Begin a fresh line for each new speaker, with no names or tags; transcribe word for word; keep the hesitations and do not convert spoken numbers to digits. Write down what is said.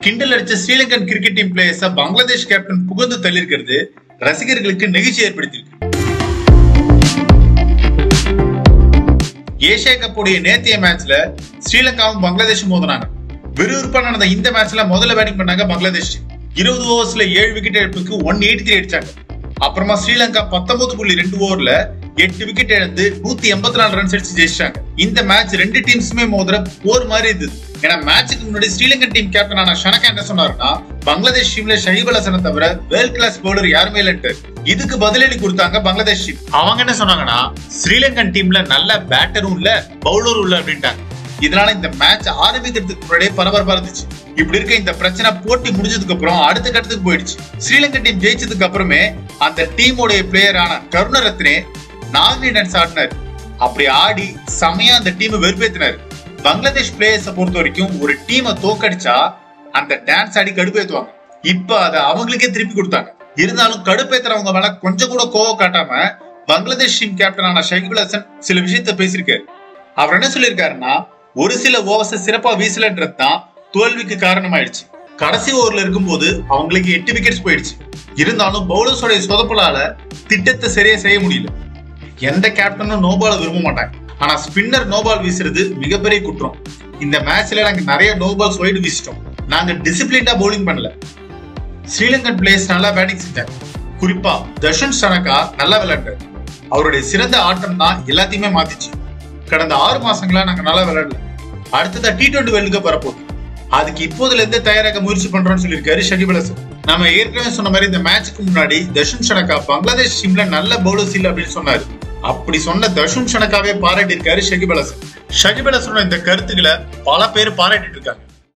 கிண்டல் அடிச்ச Sri Lankan cricket team players Bangladesh captain புகழ்ந்து தள்ளியிருக்கிறது ரசிகர்களுக்கு நெகிழ்ச்சி ஏற்படுத்தியிருக்கு. ஏசியா கப் உடைய நேத்திய மேட்ச்ல ஸ்ரீலங்காவும் பங்களாதேஷும் மோதினாங்க. விறுவிறுப்பா நடந்த இந்த மேட்ச்ல முதல்ல பேட்டிங் பண்ணாங்க பங்களாதேஷ். இருபது ஓவர்ஸ்ல ஏழு விக்கெட் இழப்புக்கு ஒன் எயிட்டி த்ரீ அடிச்சாங்க. அப்புறமா ஸ்ரீலங்கா பத்தொன்பது புள்ளி ரெண்டு ஓவர்ல எட்டு விக்கெட் இழந்து நூத்தி எண்பத்தி நாலு ரன்ஸ் அடிச்சு ஜெயிச்சாங்க. இந்த மேட்ச் ரெண்டு டீம்ஸுமே மோதுற போர் மாதிரி இருந்தது. ஏன்னா மேட்சுக்கு முன்னாடி ஸ்ரீலங்கன் டீம் கேப்டனான ஷனகா என்ன சொன்னாருன்னா, பங்களாதேஷ் டீம்ல ஷஹீப் அல் ஹசனை தவிர வேர்ல்ட் கிளாஸ் பவுலர் யாருமே இல்லைன்ட்டு. இதுக்கு பதிலடி கொடுத்தாங்க பங்களாதேஷ் டீம். அவங்க என்ன சொன்னாங்கன்னா, ஸ்ரீலங்கன் டீம்ல நல்ல பேட்டரும் இல்ல பவுலரும் இல்ல அப்படின்ட்டாங்க. இதனால இந்த மேட்ச் ஆரம்பிக்கிறதுக்கு முன்னாடியே பரபரப்பா இருந்துச்சு. இப்படி இருக்க இந்த பிரச்சனை போட்டி முடிஞ்சதுக்கு அப்புறம் அடுத்த கட்டத்துக்கு போயிடுச்சு. ஸ்ரீலங்கன் டீம் ஜெயிச்சதுக்கு அப்புறமே அந்த டீமோடைய பிளேயரான கருணரத்னே நாகினி டான்ஸ் ஆடினார். அப்படி ஆடி செமையா அந்த டீம் வெறுப்பேத்தினாரு. பங்களாதேஷ் பிளேயர்ஸை பொறுத்த வரைக்கும் ஒரு டீமை தோக்கடிச்சா அந்த டான்ஸ் ஆடி கடுப்பேத்துவாங்க. இப்ப அதை அவங்களுக்கே திருப்பி கொடுத்தாங்க. இருந்தாலும் கடுப்பேத்துறவங்க மேல கொஞ்சம் கூட கோவம் காட்டாம பங்களாதேஷ் டீம் கேப்டனான ஷஹீப் அல் ஹசன் சில விஷயத்த பேசியிருக்காரு. அவர் என்ன சொல்லியிருக்காருன்னா, ஒரு சில ஓவர்ஸ் சிறப்பா வீசலன்றது தான் தோல்விக்கு காரணமாயிடுச்சு. கடைசி ஓவர்ல இருக்கும்போது அவங்களுக்கு எட்டு விக்கெட்ஸ் போயிடுச்சு. இருந்தாலும் பவுலர்ஸோட சொதப்பலால திட்டத்தை சரியா செய்ய முடியல. எந்த கேப்டனும் நோபால விரும்ப மாட்டாங்க. ஆனா ஸ்பின்னர் நோபால் வீசுறது மிகப்பெரிய குற்றம். இந்த மேட்ச்ல நாங்க நிறைய நோபால்ஸ் ஒயிட் வீசிட்டோம். நாங்க டிசிப்ளின்டா பவுலிங் பண்ணல. ஸ்ரீலங்கன் பிளேயர்ஸ் நல்லா பேட்டிங் செஞ்சாங்க. குறிப்பா தர்ஷன் ஷனகா நல்லா விளையாண்டாரு. அவருடைய சிறந்த ஆட்டம் தான் எல்லாத்தையுமே மாத்திச்சு. கடந்த ஆறு மாசங்களா நாங்க நல்லா விளையாடல. அடுத்ததா டி டுவெண்டி வேர்ல்டு கப் வரப்போகுது. அதுக்கு இப்போதுல இருந்து தயாராக முயற்சி பண்றோம்னு சொல்லியிருக்காரு ஷஹீப் அல் ஹசன். நம்ம ஏற்கனவே சொன்ன மாதிரி இந்த மேட்சுக்கு முன்னாடி தர்ஷன் ஷனகா பங்களாதேஷ் டீம்ல நல்ல பவுலர்ஸ் இல்ல அப்படின்னு சொன்னாரு. அப்படி சொன்ன தர்ஷன் ஷனகாவே பாராட்டி இருக்காரு ஷஹீப் அல் ஹசன். ஷஹீப் அல் ஹசனோட இந்த கருத்துக்களை பல பேர் பாராட்டிட்டு இருக்காங்க.